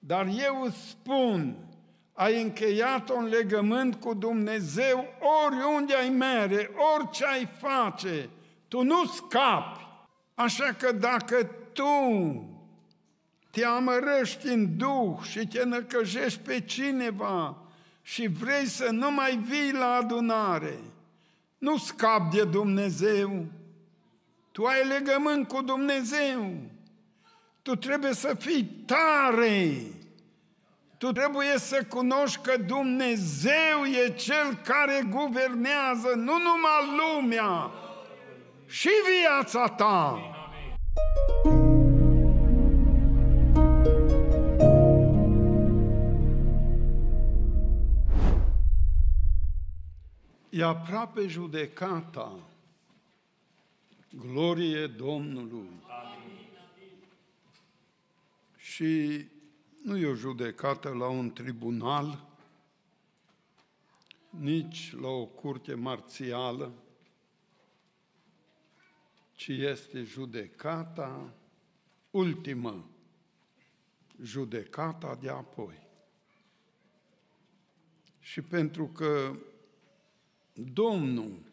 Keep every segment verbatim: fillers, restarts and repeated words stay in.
Dar eu îți spun, ai încheiat un legământ cu Dumnezeu oriunde ai mere, orice ai face, tu nu scapi. Așa că dacă tu te amărăști în duh și te năcăjești pe cineva și vrei să nu mai vii la adunare, nu scapi de Dumnezeu. Tu ai legământ cu Dumnezeu. Tu trebuie să fii tare. Tu trebuie să cunoști că Dumnezeu e Cel care guvernează nu numai lumea, și viața ta. E aproape judecata. Glorie Domnului. Amin. Și nu e o judecată la un tribunal, nici la o curte marțială, ci este judecata ultimă, judecata de apoi. Și pentru că Domnul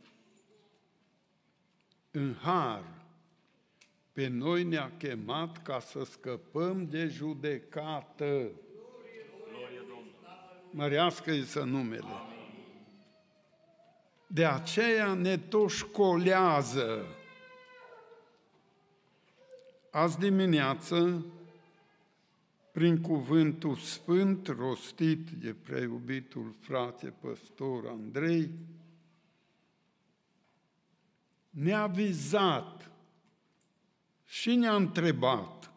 în har pe noi ne-a chemat ca să scăpăm de judecată. Mărească-i să numele. De aceea ne tot școlează. Azi dimineață, prin cuvântul sfânt rostit de preiubitul frate păstor Andrei, ne-a vizat și ne-a întrebat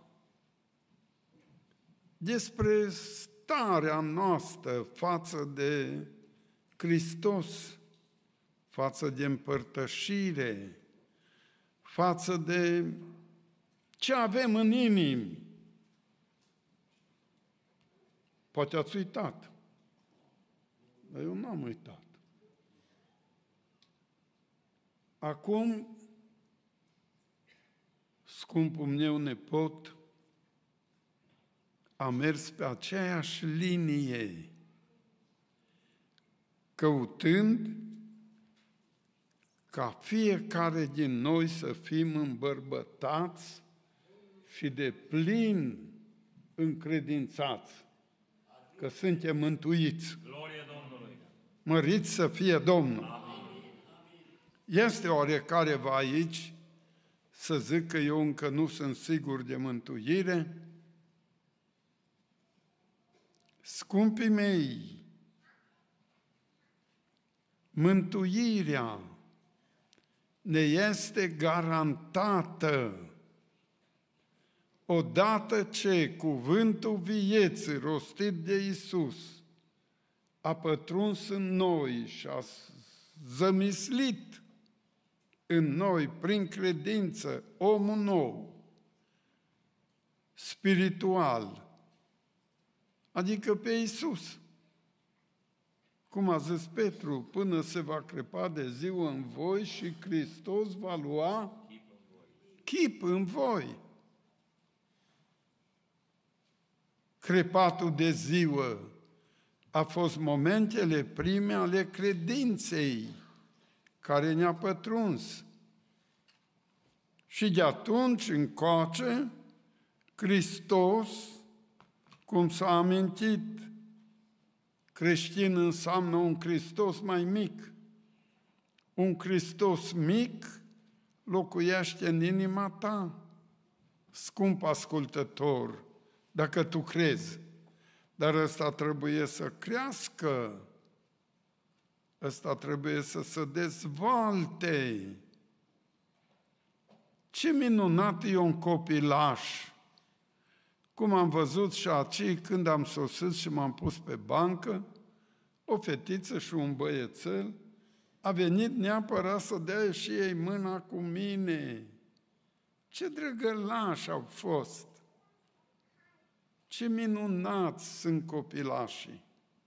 despre starea noastră față de Hristos, față de împărtășire, față de ce avem în inimi. Poate ați uitat, dar eu n-am uitat. Acum, scumpul meu nepot a mers pe aceeași linie, căutând ca fiecare din noi să fim îmbărbătați și de plin încredințați că suntem mântuiți. Glorie Domnului! Măriți să fie Domnul! Este oarecare aici să zic că eu încă nu sunt sigur de mântuire? Scumpii mei, mântuirea ne este garantată odată ce cuvântul vieții rostit de Iisus a pătruns în noi și a zămislit în noi, prin credință, omul nou, spiritual, adică pe Iisus. Cum a zis Petru, până se va crepa de ziua în voi și Hristos va lua chip în voi. Crepatul de ziua a fost momentele prime ale credinței care ne-a pătruns. Și de atunci încoace, Hristos, cum s-a amintit, creștin înseamnă un Hristos mai mic. Un Hristos mic locuiește în inima ta, scump ascultător, dacă tu crezi. Dar ăsta trebuie să crească, ăsta trebuie să se dezvolte. Ce minunat e un copilaș! Cum am văzut și aici când am sosit și m-am pus pe bancă, o fetiță și un băiețel a venit neapărat să dea și ei mâna cu mine. Ce drăgălași au fost! Ce minunați sunt copilașii!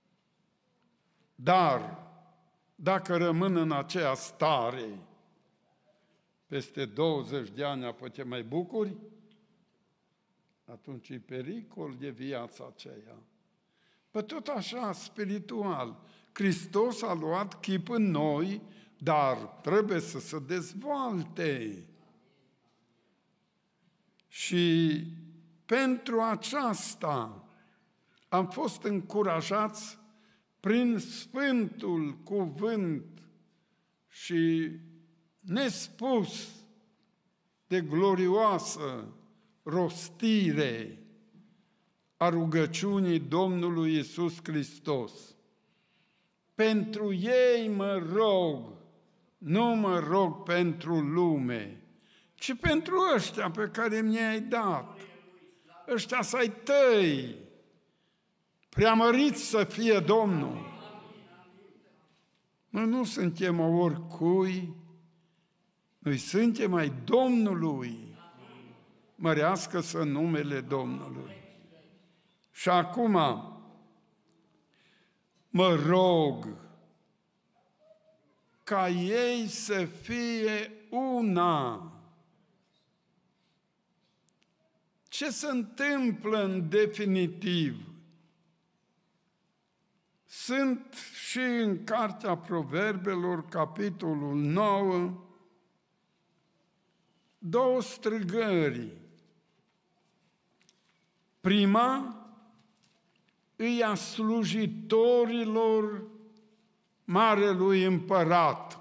Dar, dacă rămân în aceea stare, peste douăzeci de ani apoi te mai bucuri? atunci e pericol de viața aceea. Păi tot așa, spiritual, Hristos a luat chip în noi, dar trebuie să se dezvolte. Și pentru aceasta am fost încurajați prin Sfântul Cuvânt și nespus de glorioasă rostire a rugăciunii Domnului Iisus Hristos. Pentru ei mă rog, nu mă rog pentru lume, ci pentru ăștia pe care mi-ai dat. Ăștia să-i tăi, preamăriți să fie Domnul. Noi nu suntem a oricui, noi suntem ai Domnului. Mărească-să numele Domnului. Și acum mă rog ca ei să fie una. Ce se întâmplă în definitiv? Sunt și în Cartea Proverbelor, capitolul nouă, două strigări. Prima îi a slujitorilor Marelui Împărat.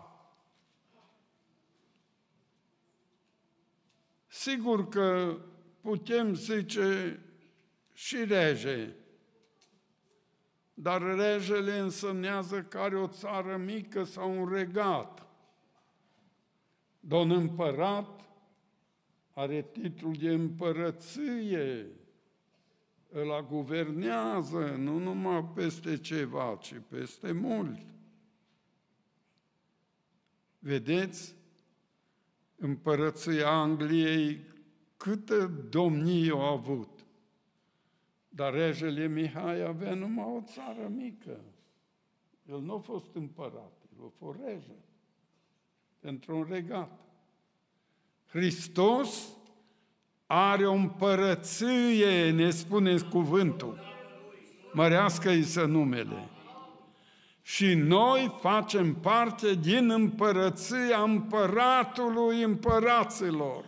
Sigur că putem zice și rege, dar regele însemnează că are o țară mică sau un regat. Domn împărat are titlul de împărăție, ăla guvernează, nu numai peste ceva, ci peste mult. Vedeți? Împărăția Angliei câtă domnie a avut. Dar regele Mihai avea numai o țară mică. El nu a fost împărat, el a fost rege pentru un regat. Hristos are o împărăție, ne spune cuvântul. Mărească-i să numele. Și noi facem parte din împărăția împăratului împăraților.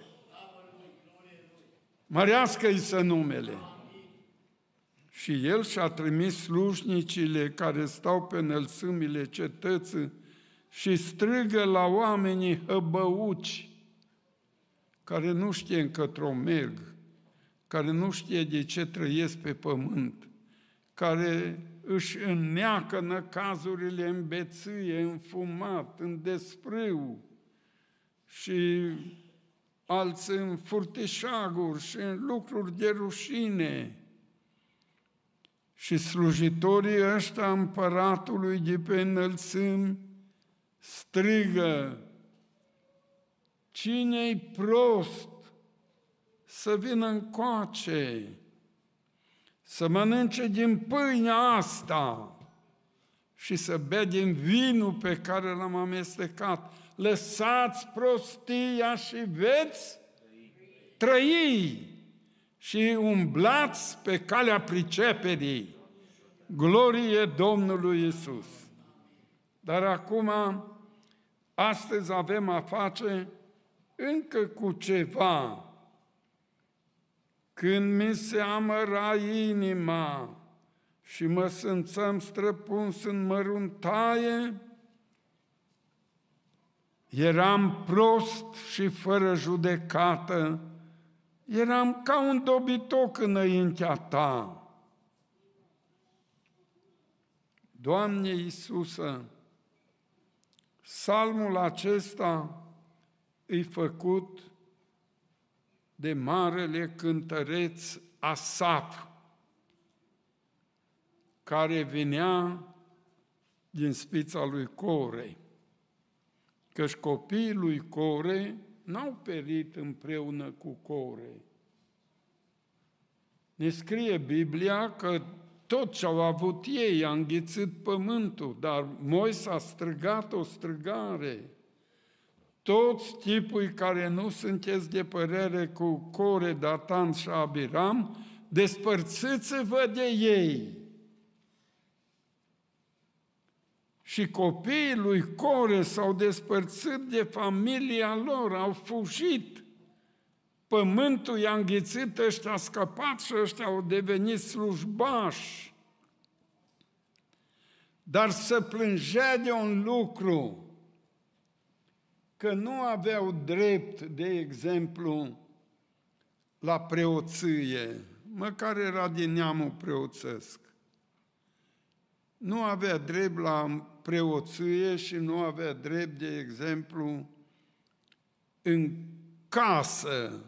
Mărească-i să numele. Și el și-a trimis slujnicile care stau pe înălțimile cetății și strigă la oamenii hăbăuci, care nu știe încotro merg, care nu știe de ce trăiesc pe pământ, care își înneacă năcazurile în beție, în fumat, în desprâu și alții în furtișaguri și în lucruri de rușine. Și slujitorii ăștia împăratului de pe înălțimi strigă: cine-i prost să vină încoace, să mănânce din pâinea asta și să bea din vinul pe care l-am amestecat. Lăsați prostia și veți trăi și umblați pe calea priceperii. Glorie Domnului Iisus! Dar acum, astăzi avem a face încă cu ceva. Când mi se amăra inima și mă simțeam străpuns în măruntaie, eram prost și fără judecată, eram ca un dobitoc înaintea Ta. Doamne Iisuse, psalmul acesta e făcut de marele cântăreț Asaf, care venea din spița lui Core, căci copiii lui Core n-au perit împreună cu Core. Ne scrie Biblia că tot ce au avut ei a înghițit pământul, dar Moise a strigat o strigare: toți tipii care nu sunteți de părere cu Core, Datan și Abiram, despărțiți-vă de ei. Și copiii lui Core s-au despărțit de familia lor, au fugit. Pământul i-a înghițit, ăștia au scăpat și ăștia au devenit slujbași. Dar se plângea de un lucru, că nu aveau drept, de exemplu, la preoție, măcar era din neamul preoțesc. Nu avea drept la preoție și nu avea drept, de exemplu, în casă,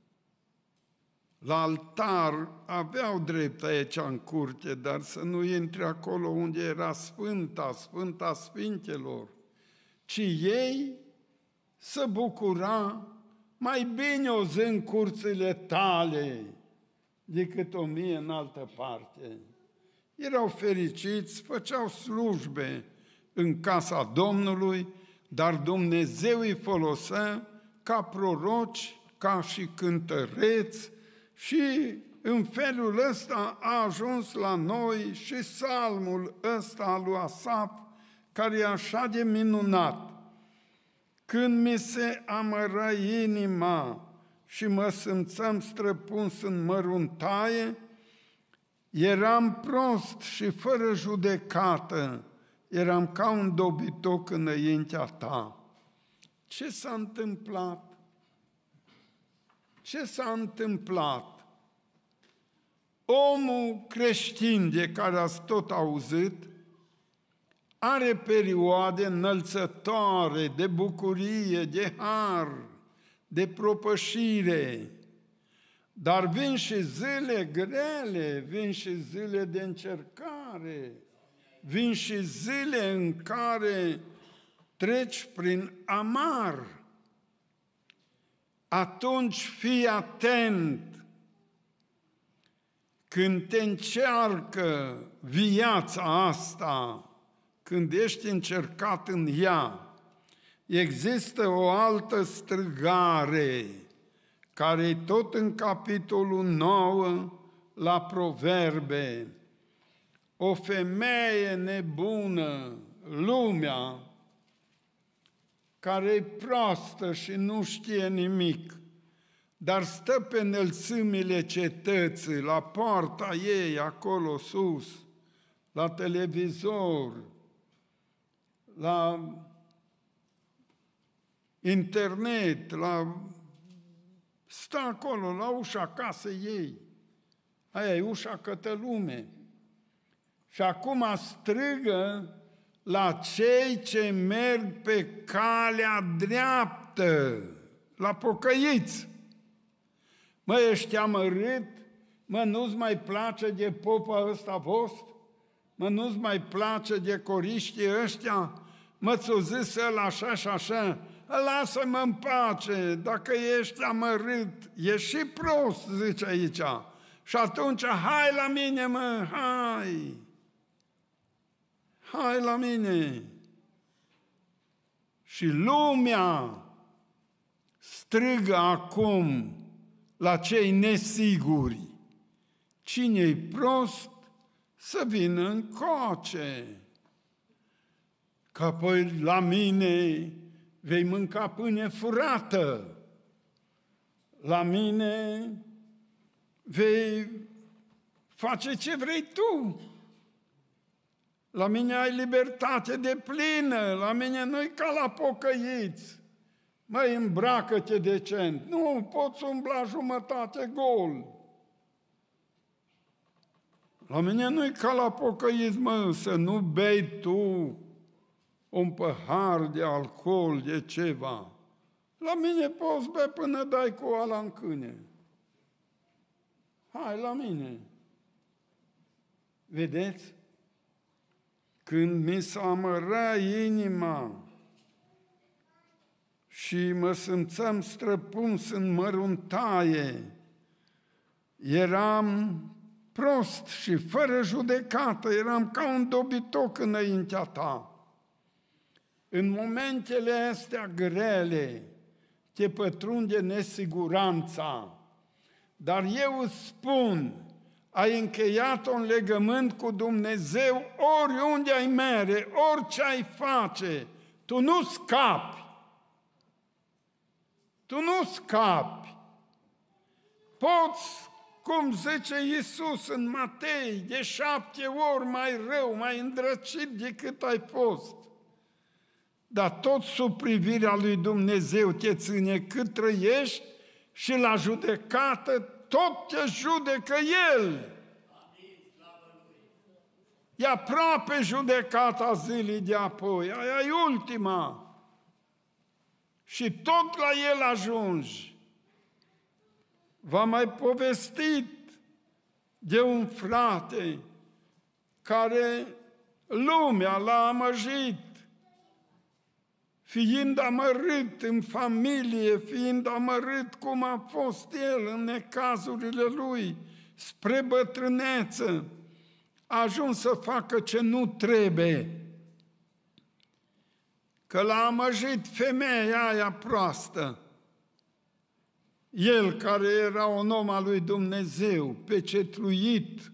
la altar, aveau drept aici în curte, dar să nu intre acolo unde era Sfânta, Sfânta Sfintelor, ci ei să bucura mai bine o zi în curțile tale decât o mie în altă parte. Erau fericiți, făceau slujbe în casa Domnului, dar Dumnezeu îi folosea ca proroci, ca și cântăreți și în felul ăsta a ajuns la noi și psalmul ăsta al lui Asaf, care e așa de minunat. Când mi se amără inima și mă simțeam străpuns în măruntaie, eram prost și fără judecată, eram ca un dobitoc înaintea ta. Ce s-a întâmplat? Ce s-a întâmplat? Omul creștin de care ați tot auzit are perioade înălțătoare de bucurie, de har, de propășire, dar vin și zile grele, vin și zile de încercare, vin și zile în care treci prin amar. Atunci fii atent când te încearcă viața asta, când ești încercat în ea. Există o altă strigare, care e tot în capitolul nouă la Proverbe. O femeie nebună, lumea, care e proastă și nu știe nimic, dar stă pe înălțimile cetății, la poarta ei, acolo sus, la televizor, la internet, la... stă acolo, la ușa casei ei. Aia e ușa către lume. Și acum strigă la cei ce merg pe calea dreaptă, la pocăiți. Mă, ești amărât? Mă, nu-ți mai place de popa ăsta vostru? Mă, nu-ți mai place de coriștii ăștia? Mă, ți-o zis ăla așa și așa? Lasă-mă în pace, dacă ești amărât, ești și prost, zice aici. Și atunci, hai la mine, mă, hai! Hai la mine! Și lumea strigă acum la cei nesiguri. Cine-i prost, să vină încoace. Că apoi la mine vei mânca pâine furată. La mine vei face ce vrei tu. La mine ai libertate de plină, la mine nu-i ca la pocăiți. Măi, îmbracă-te decent. Nu poți umbla jumătate gol. La mine nu-i ca la pocăiți, mă, să nu bei tu un pahar de alcool, de ceva. La mine poți bea până dai cu ala în câine. Hai la mine. Vedeți? Când mi s-a amărat inima și mă simțeam străpuns în măruntaie, eram prost și fără judecată, eram ca un dobitoc înaintea ta. În momentele astea grele te pătrunde nesiguranța, dar eu îți spun, ai încheiat un legământ cu Dumnezeu oriunde ai mere, orice ai face, tu nu scapi. Tu nu scapi. Poți, cum zice Iisus în Matei, de șapte ori mai rău, mai îndrăcit decât ai fost. Dar tot sub privirea lui Dumnezeu te ține cât trăiești și la judecată tot te judecă El. E aproape judecata zilei de apoi, aia e ultima. Și tot la El ajungi. V-am mai povestit de un frate care lumea l-a amăjit, fiind amărât în familie, fiind amărât cum a fost el în necazurile lui, spre bătrâneță, a ajuns să facă ce nu trebuie. Că l-a amăjit femeia aia proastă. El, care era un om al lui Dumnezeu, pecetluit,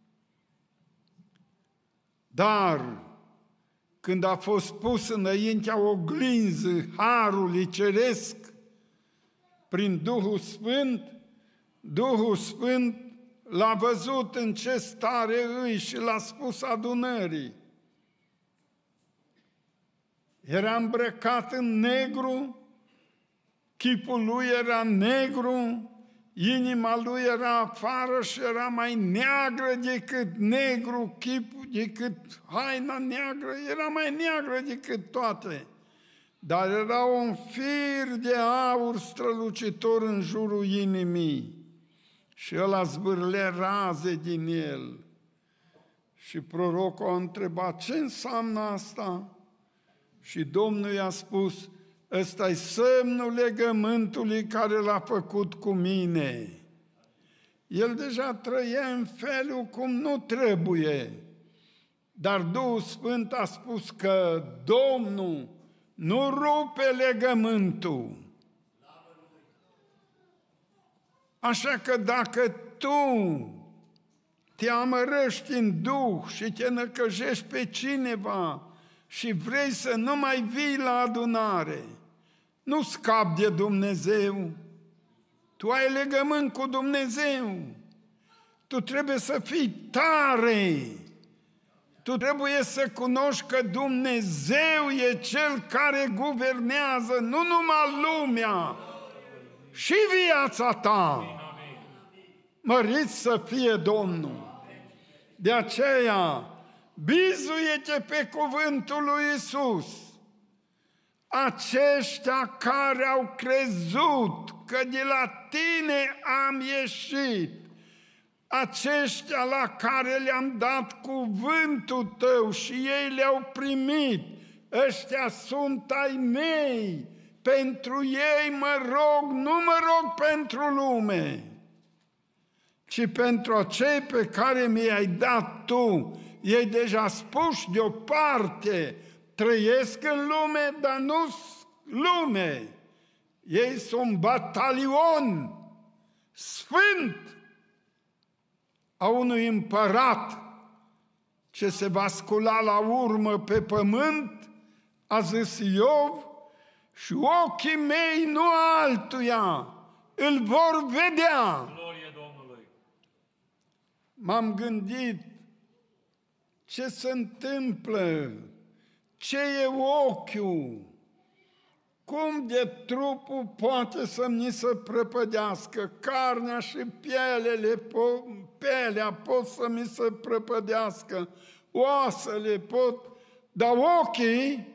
dar când a fost pus înaintea oglinzii harului ceresc, prin Duhul Sfânt, Duhul Sfânt l-a văzut în ce stare îi și l-a spus adunării. Era îmbrăcat în negru, chipul lui era negru, inima lui era afară și era mai neagră decât negru, chipul, decât haina neagră, era mai neagră decât toate. Dar era un fir de aur strălucitor în jurul inimii și ăla zvârlea raze din el. Și prorocul a întrebat, ce înseamnă asta? Și Domnul i-a spus, ăsta-i semnul legământului care l-a făcut cu mine. El deja trăia în felul cum nu trebuie, dar Duhul Sfânt a spus că Domnul nu rupe legământul. Așa că dacă tu te amărăști în Duh și te năcăjești pe cineva și vrei să nu mai vii la adunare, nu scapi de Dumnezeu. Tu ai legământ cu Dumnezeu. Tu trebuie să fii tare. Tu trebuie să cunoști că Dumnezeu e Cel care guvernează nu numai lumea, și viața ta. Mărit să fie Domnul. De aceea, bizuie-te pe cuvântul lui Iisus. Aceștia care au crezut că de la tine am ieșit, aceștia la care le-am dat cuvântul tău și ei le-au primit, ăștia sunt ai mei, pentru ei mă rog, nu mă rog pentru lume, ci pentru cei pe care mi-ai dat tu. Ei deja spuși deoparte, trăiesc în lume, dar nu lume. Ei sunt batalion sfânt a unui împărat ce se va scula la urmă pe pământ, a zis Iov, și ochii mei, nu altuia, îl vor vedea. Glorie Domnului! M-am gândit ce se întâmplă, ce e ochiul, cum de trupul poate să mi se prăpădească, carnea și pielele, pelea pot să mi se prăpădească, oasele pot, dar ochii,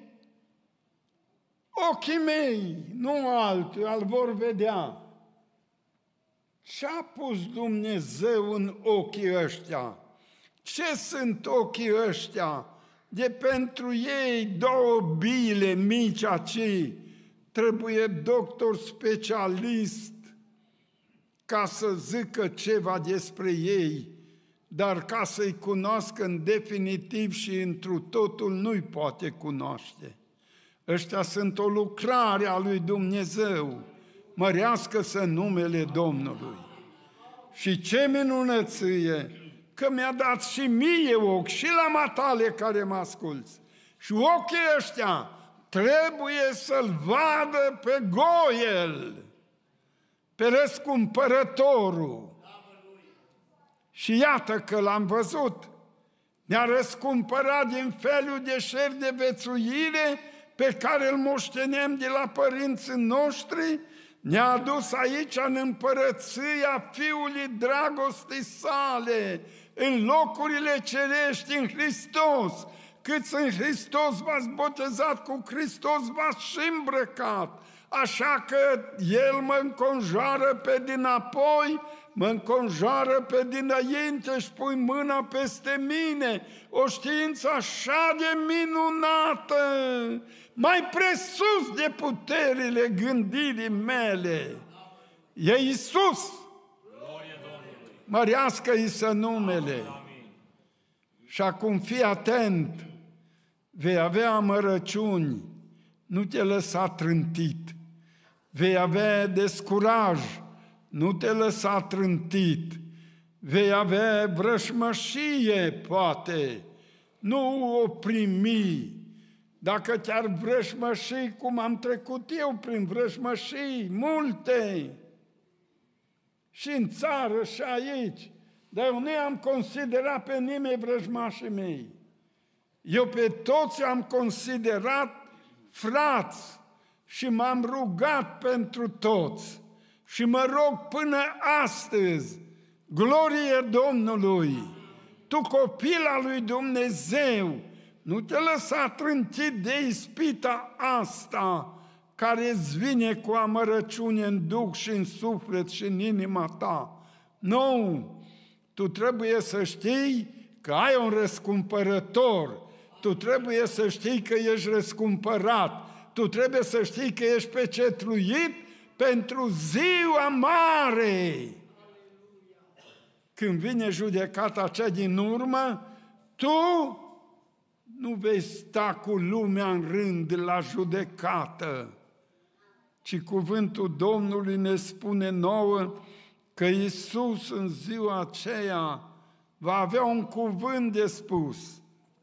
ochii mei, nu altul, îl vor vedea. Ce-a pus Dumnezeu în ochii ăștia? Ce sunt ochii ăștia? De pentru ei două bile mici aci, trebuie doctor specialist ca să zică ceva despre ei, dar ca să-i cunoască în definitiv și întru totul nu-i poate cunoaște. Ăștia sunt o lucrare a lui Dumnezeu. Mărească-să numele Domnului. Și ce minunăție! Că mi-a dat și mie ochi, și la matale care mă asculți. Și ochii ăștia trebuie să-L vadă pe Goiel, pe răscumpărătorul. Și iată că L-am văzut. Ne-a răscumpărat din felul de șer de vețuire pe care îl moștenem de la părinții noștri, ne-a adus aici în împărăția Fiului dragostei sale, în locurile cerești, în Hristos. Câți în Hristos v-ați botezat, cu Hristos v-ați și îmbrăcat. Așa că El mă înconjoară pe dinapoi, mă înconjoară pe dinainte și pui mâna peste mine. O știință așa de minunată, mai presus de puterile gândirii mele. E Iisus. Mărească-i să numele. Și acum fii atent, vei avea amărăciuni, nu te lăsa trântit. Vei avea descuraj, nu te lăsa trântit. Vei avea vrășmășie, poate, nu o primi. Dacă te-ar vrășmăși, cum am trecut eu prin vrășmășii, multe, și în țară și aici, dar eu nu am considerat pe nimeni vrăjmașii mei. Eu pe toți am considerat frați și m-am rugat pentru toți. Și mă rog până astăzi, glorie Domnului, tu copil al lui Dumnezeu, nu te lăsa trântit de ispita asta care îți vine cu amărăciune în duh și în suflet și în inima ta. Nu! Tu trebuie să știi că ai un răscumpărător. Tu trebuie să știi că ești răscumpărat. Tu trebuie să știi că ești pecetluit pentru ziua mare. Când vine judecata cea din urmă, tu nu vei sta cu lumea în rând la judecată, ci cuvântul Domnului ne spune nouă că Iisus în ziua aceea va avea un cuvânt de spus.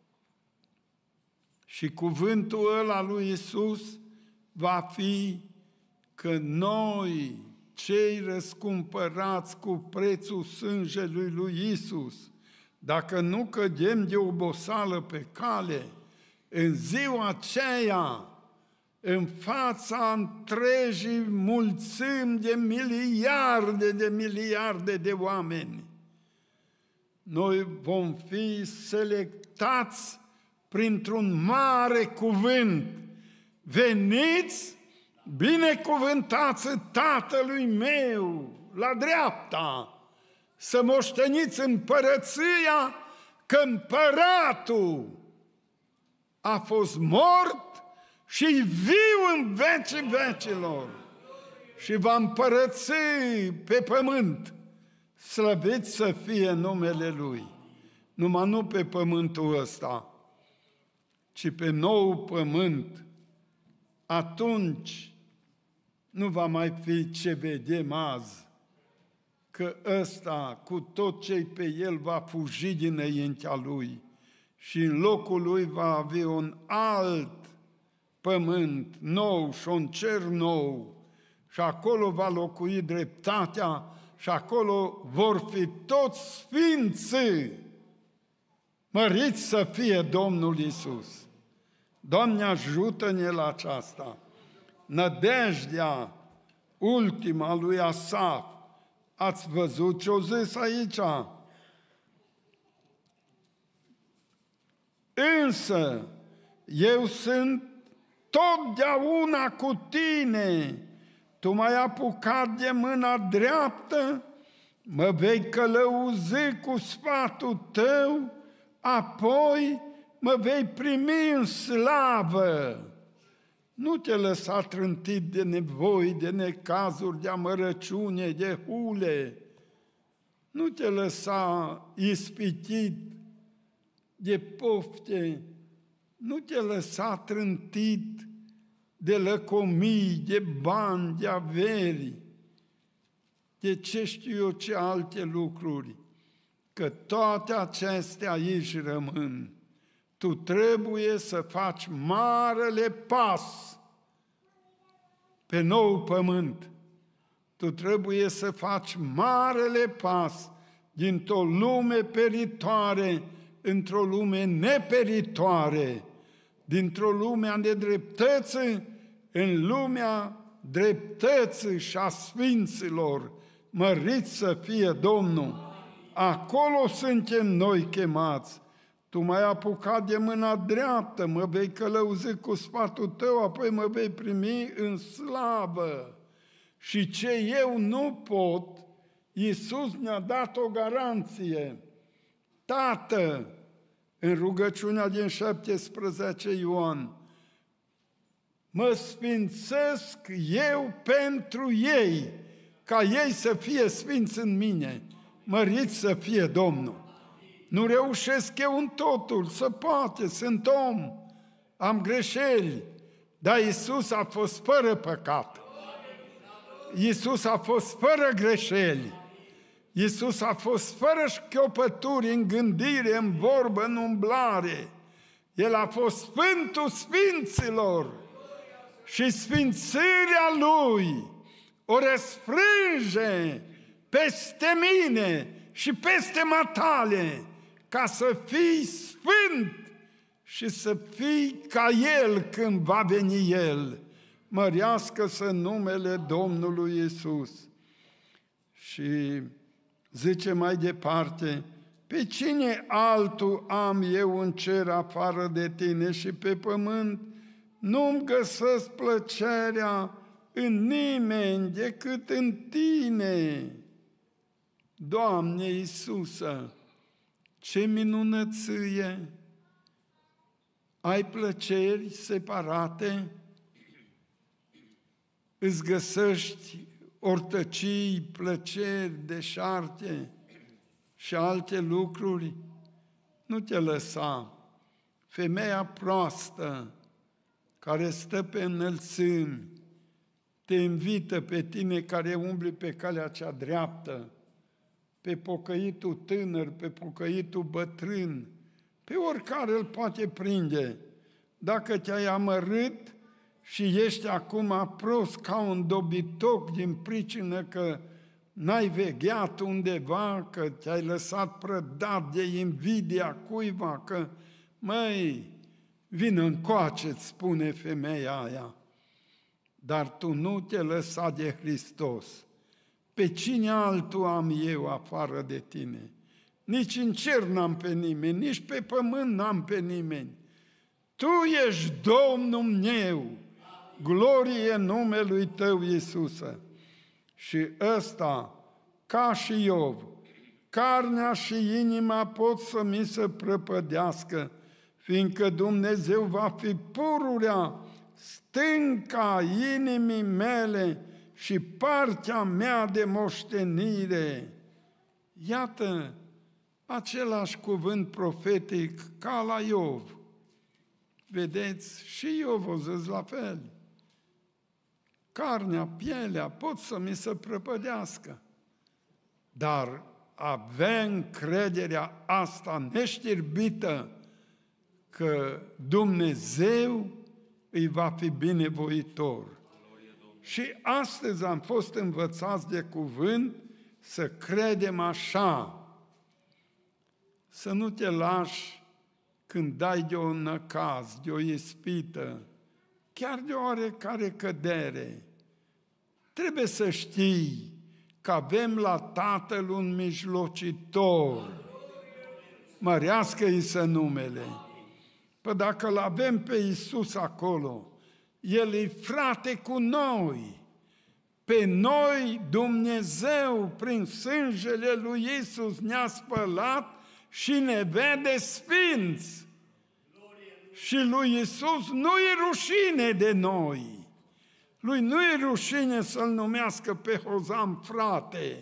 Și cuvântul ăla lui Iisus va fi că noi, cei răscumpărați cu prețul sângelui lui Iisus, dacă nu cădem de obosală pe cale, în ziua aceea, în fața întregii mulțimi de miliarde de miliarde de oameni, noi vom fi selectați printr-un mare cuvânt. Veniți, binecuvântați Tatălui meu la dreapta, să moșteniți împărăția, că împăratul a fost mort și viu în vecii vecilor și va împărăți pe pământ. Slăvit să fie numele Lui, numai nu pe pământul ăsta, ci pe nou pământ. Atunci nu va mai fi ce vedem azi, că ăsta, cu tot ce pe el, va fugi dinaintea lui și în locul lui va avea un alt pământ nou și un cer nou și acolo va locui dreptatea și acolo vor fi toți sfinții. Măriți să fie Domnul Iisus! Doamne, ajută-ne la aceasta! Nădejdea ultima lui Asaf. Ați văzut ce-o zis aici? Însă, eu sunt totdeauna cu tine. Tu m-ai apucat de mâna dreaptă, mă vei călăuzi cu sfatul tău, apoi mă vei primi în slavă. Nu te lăsa trântit de nevoi, de necazuri, de amărăciune, de hule. Nu te lăsa ispitit de pofte. Nu te lăsa trântit de lăcomii, de bani, de averi, de ce știu eu ce alte lucruri, că toate acestea aici rămân. Tu trebuie să faci marele pas pe nou pământ. Tu trebuie să faci marele pas dintr-o lume peritoare într-o lume neperitoare, dintr-o lume a nedreptății în lumea dreptății și a sfinților. Mărit să fie Domnul! Acolo suntem noi chemați. Tu m-ai apucat de mâna dreaptă, mă vei călăuzi cu sfatul tău, apoi mă vei primi în slavă. Și ce eu nu pot, Iisus ne-a dat o garanție. Tată, în rugăciunea din șaptesprezece Ioan, mă sfințesc eu pentru ei, ca ei să fie sfinți în mine. Mărit să fie Domnul! Nu reușesc eu în totul, să poate, sunt om, am greșeli, dar Iisus a fost fără păcat. Iisus a fost fără greșeli. Iisus a fost fără șchiopături în gândire, în vorbă, în umblare. El a fost Sfântul Sfinților și sfințirea Lui o răsfrânge peste mine și peste matale, ca să fii sfânt și să fii ca El când va veni El. Mărească-să numele Domnului Iisus. Și zice mai departe, pe cine altul am eu în cer afară de tine și pe pământ? Nu-mi găsesc plăcerea în nimeni decât în tine. Doamne Iisusă, ce minunăție! Ai plăceri separate? Îți găsești ortăcii, plăceri, deșarte și alte lucruri? Nu te lăsa. Femeia proastă care stă pe înălțimi te invită pe tine care umbli pe calea cea dreaptă, pe pocăitul tânăr, pe pocăitul bătrân, pe oricare îl poate prinde. Dacă te-ai amărât și ești acum prost ca un dobitoc din pricină că n-ai vegheat undeva, că te-ai lăsat prădat de invidia cuiva, că, măi, vină încoace, îți spune femeia aia, dar tu nu te lăsa de Hristos. Pe cine altul am eu afară de tine? Nici în cer n-am pe nimeni, nici pe pământ n-am pe nimeni. Tu ești Domnul meu, glorie numelui Tău, Iisuse. Și ăsta, ca și Iov, carnea și inima pot să mi se prăpădească, fiindcă Dumnezeu va fi pururea stânca inimii mele și partea mea de moștenire. Iată același cuvânt profetic ca la Iov. Vedeți, și Iov o zis la fel. Carnea, pielea pot să mi se prăpădească, dar avem crederea asta neștirbită că Dumnezeu îi va fi binevoitor. Și astăzi am fost învățați de cuvânt să credem așa, să nu te lași când dai de o năcaz, de o ispită, chiar de o oarecare cădere. Trebuie să știi că avem la Tatăl un mijlocitor. Mărească-i să numele. Păi dacă îl avem pe Iisus acolo, El e frate cu noi. Pe noi Dumnezeu, prin sângele lui Iisus, ne-a spălat și ne vede sfinți. Și lui Iisus nu-i rușine de noi. Lui nu-i rușine să-L numească pe Hozam frate.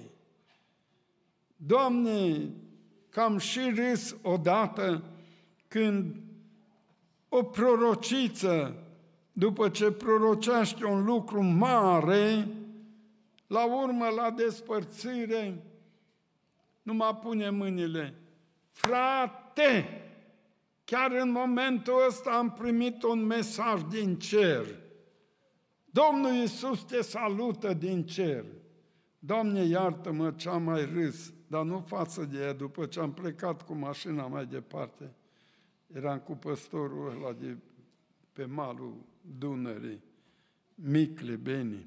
Doamne, că am și râs odată când o prorociță după ce prorocește un lucru mare, la urmă, la despărțire, nu mai pune mâinile. Frate, chiar în momentul ăsta am primit un mesaj din cer. Domnul Iisus te salută din cer. Doamne, iartă-mă ce-am mai râs, dar nu față de ea, după ce am plecat cu mașina mai departe. Eram cu păstorul ăla de pe malul Dunării, Micle Beni.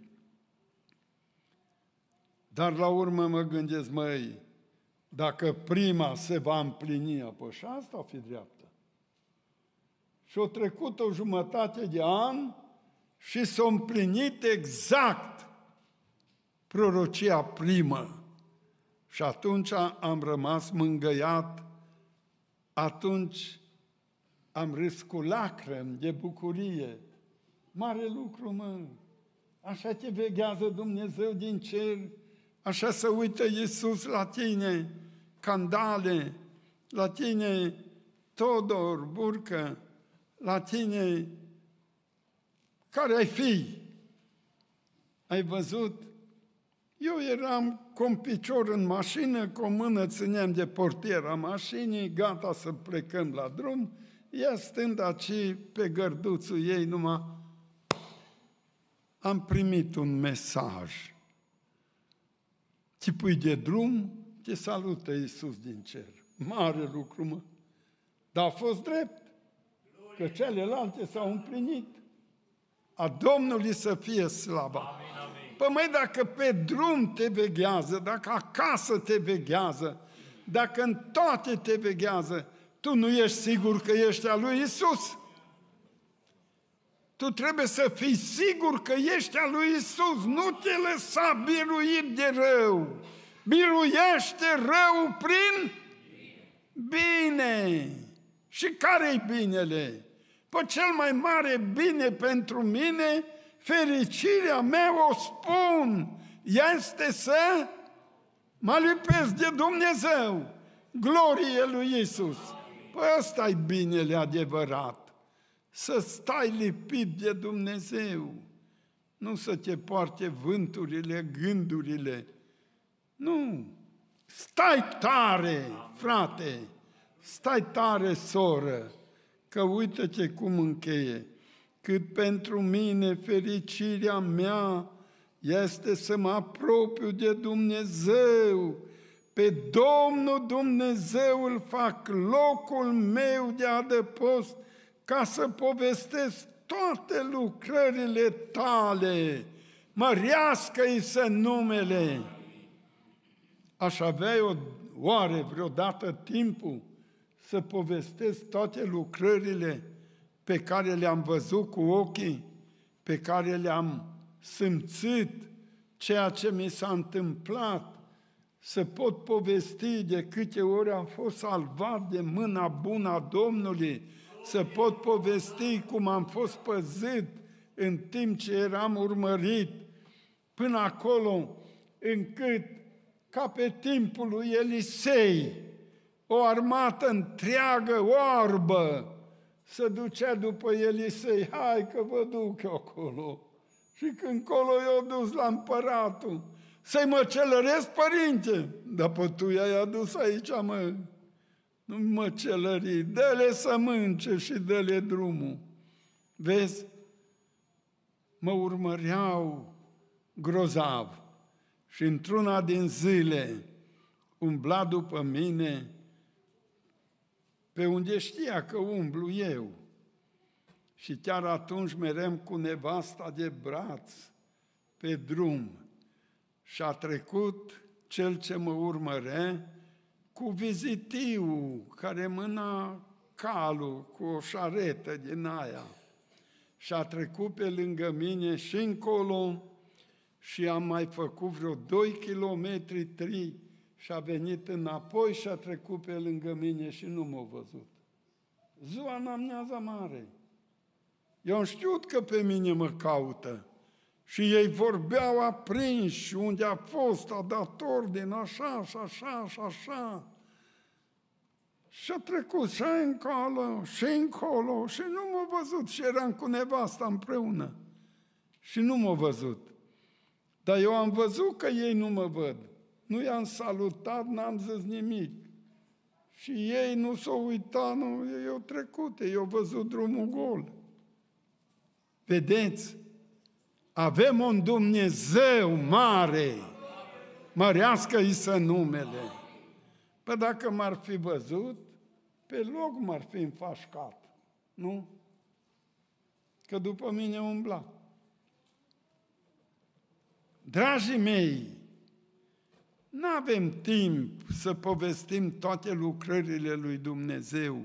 Dar la urmă mă gândesc, măi, dacă prima se va împlini, apoi și asta o fi dreaptă. Și-o trecut o jumătate de an și s-a împlinit exact prorocia primă. Și atunci am rămas mângâiat, atunci am râs cu lacrimi de bucurie. Mare lucru, mă! Așa te veghează Dumnezeu din cer, așa se uită Iisus la tine, Candale, la tine, Todor, Burcă, la tine, care ai fi? Ai văzut? Eu eram cu un picior în mașină, cu o mână țineam de portiera mașinii, gata să plecăm la drum, ea stând aici pe gărduțul ei, numai am primit un mesaj. Te pui de drum, te salută Iisus din cer. Mare lucru, mă! Dar a fost drept, că celelalte s-au împlinit. A Domnului să fie slava. Păi măi, dacă pe drum te veghează, dacă acasă te veghează, dacă în toate te veghează, tu nu ești sigur că ești al lui Iisus. Tu trebuie să fii sigur că ești al lui Iisus. Nu te lăsa biruit de rău. Biruiește rău prin bine. Și care-i binele? Păi cel mai mare bine pentru mine, fericirea mea, o spun, este să mă lipesc de Dumnezeu. Glorie lui Iisus. Păi ăsta-i binele adevărat. Să stai lipit de Dumnezeu. Nu să te poarte vânturile, gândurile. Nu. Stai tare, frate. Stai tare, soră. Că uită-te cum încheie. Cât pentru mine fericirea mea este să mă apropiu de Dumnezeu. Pe Domnul Dumnezeu îl fac locul meu de adăpost ca să povestesc toate lucrările tale. Mărească-i să numele. Aș avea eu oare vreodată timpul să povestesc toate lucrările pe care le-am văzut cu ochii, pe care le-am simțit, ceea ce mi s-a întâmplat, să pot povesti de câte ori am fost salvat de mâna bună a Domnului, să pot povesti cum am fost păzit în timp ce eram urmărit, până acolo încât, ca pe timpul lui Elisei, o armată întreagă, oarbă, se ducea după Elisei, hai că vă duc eu acolo. Și când colo i-au dus la împăratul, să-i măcelăresc, părinte, dar pe tu i-ai adus aici, mă, nu măcelării, dă-le să mânce și dă-le drumul. Vezi, mă urmăreau grozav și într-una din zile umbla după mine pe unde știa că umblu eu. Și chiar atunci merem cu nevasta de braț pe drum. Și a trecut cel ce mă urmărea cu vizitiu, care mâna calul cu o șaretă din aia. Și a trecut pe lângă mine și încolo și am mai făcut vreo doi kilometri, trei, și a venit înapoi și a trecut pe lângă mine și nu m-a văzut. Ziua în amiaza mare. Eu am știut că pe mine mă caută. Și ei vorbeau aprinși, unde a fost, a dat ordin, așa și așa și așa. Și a trecut și încolo, și încolo, și nu m-a văzut. Și eram cu nevasta împreună. Și nu m-a văzut. Dar eu am văzut că ei nu mă văd. Nu i-am salutat, n-am zis nimic. Și ei nu s-au uitat, nu, ei au trecut, ei au văzut drumul gol. Vedeți? Avem un Dumnezeu mare, mărească-i să numele. Păi dacă m-ar fi văzut, pe loc m-ar fi înfașcat, nu? Că după mine umbla. Dragii mei, nu avem timp să povestim toate lucrările lui Dumnezeu.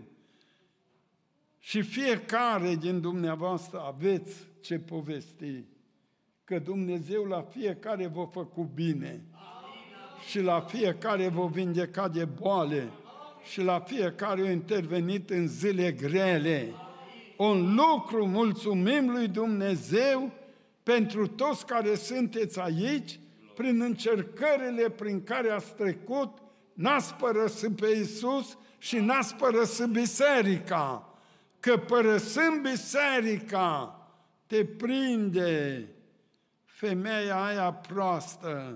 Și fiecare din dumneavoastră aveți ce povesti. Că Dumnezeu la fiecare v-a făcut bine. Și la fiecare v-a vindecat de boale. Și la fiecare a intervenit în zile grele. Un lucru, mulțumim lui Dumnezeu pentru toți care sunteți aici, prin încercările prin care ați trecut, n-ați părăsit pe Iisus și n-ați părăsit biserica. Că părăsând biserica, te prinde femeia aia proastă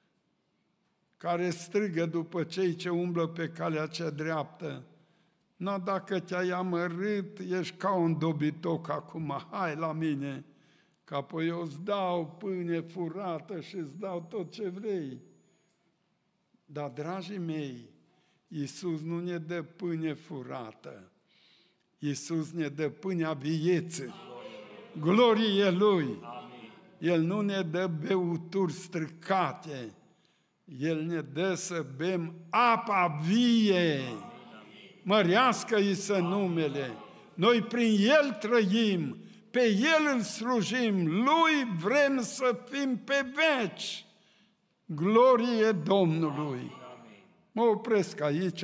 care strigă după cei ce umblă pe calea cea dreaptă. Nu, dacă te-ai amărât, ești ca un dobitoc acum, hai la mine, că apoi eu îți dau pâine furată și îți dau tot ce vrei. Dar, dragii mei, Iisus nu ne dă pâine furată. Iisus ne dă pâinea vieții. Glorie Lui! El nu ne dă beuturi stricate. El ne dă să bem apa vie. Mărească-i să numele. Noi prin El trăim, pe El îl slujim, Lui vrem să fim pe veci. Glorie Domnului! Mă opresc aici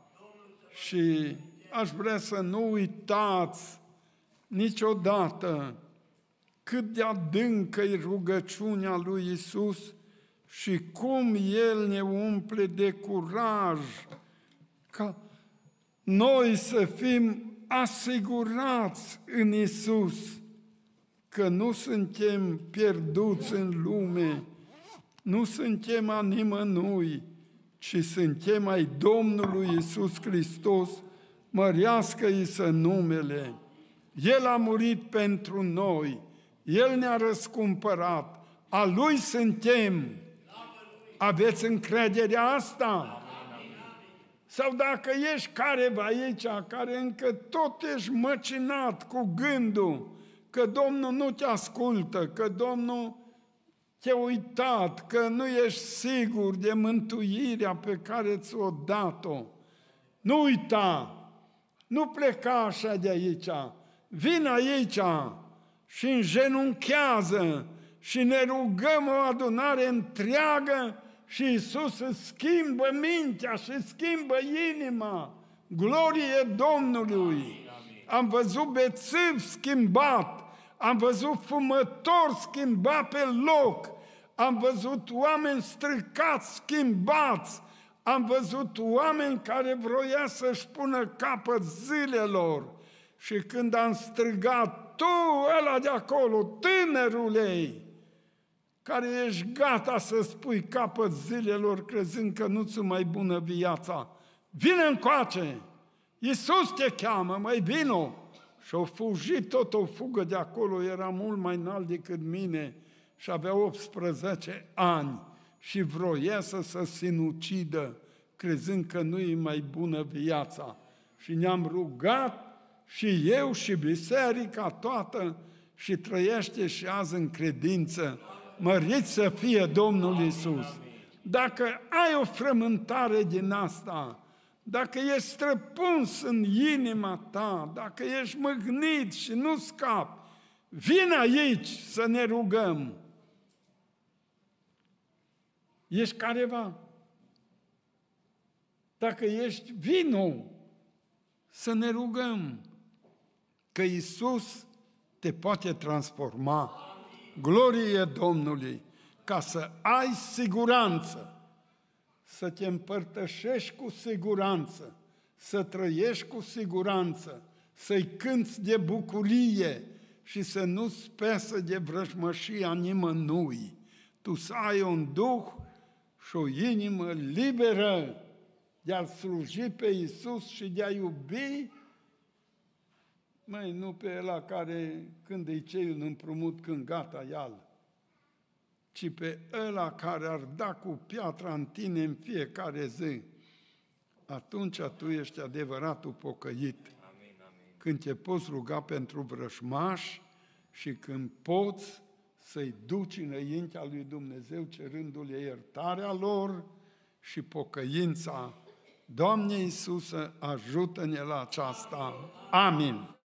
și aș vrea să nu uitați niciodată cât de adâncă e rugăciunea lui Iisus și cum El ne umple de curaj ca noi să fim asigurați în Iisus că nu suntem pierduți în lume, nu suntem a nimănui, ci suntem ai Domnului Iisus Hristos, mărească-i să numele. El a murit pentru noi, El ne-a răscumpărat, a Lui suntem. Aveți încrederea asta? Sau dacă ești careva aici, care încă tot ești măcinat cu gândul că Domnul nu te ascultă, că Domnul te-a uitat, că nu ești sigur de mântuirea pe care ți-o dat-o, nu uita, nu pleca așa de aici, vin aici și îngenunchează și ne rugăm o adunare întreagă și Iisus îți schimbă mintea și schimbă inima. Glorie Domnului! Am văzut bețiv schimbat, am văzut fumători schimbat pe loc, am văzut oameni stricați schimbați, am văzut oameni care vroia să-și pună capăt zilelor. Și când am strigat, tu ăla de acolo, tânărule, care ești gata să spui capăt zilelor crezând că nu-ți mai bună viața, vine încoace, Iisus te cheamă, mai vino. Și-au fugit tot o fugă de acolo, era mult mai înalt decât mine și avea optsprezece ani și vroia să se sinucidă, crezând că nu e mai bună viața. Și ne-am rugat și eu și biserica toată și trăiește și azi în credință. Mărit să fie Domnul Iisus! Dacă ai o frământare din asta, dacă ești străpuns în inima ta, dacă ești mâhnit și nu scapi, vine aici să ne rugăm. Ești careva? Dacă ești, vino să ne rugăm, că Iisus te poate transforma. Glorie Domnului! Ca să ai siguranță, să te împărtășești cu siguranță, să trăiești cu siguranță, să-i cânți de bucurie și să nu-ți pesă de vrăjmășia nimănui. Tu să ai un duh și o inimă liberă de a-L sluji pe Iisus și de a iubi, măi, nu pe ăla care când îi cei un împrumut, când gata, ia-l, ci pe ăla care ar da cu piatra în tine în fiecare zi. Atunci tu ești adevăratul pocăit. Amin, amin. Când te poți ruga pentru vrăjmași și când poți să-i duci înaintea lui Dumnezeu cerându-le iertarea lor și pocăința. Doamne Iisuse, ajută-ne la aceasta. Amin.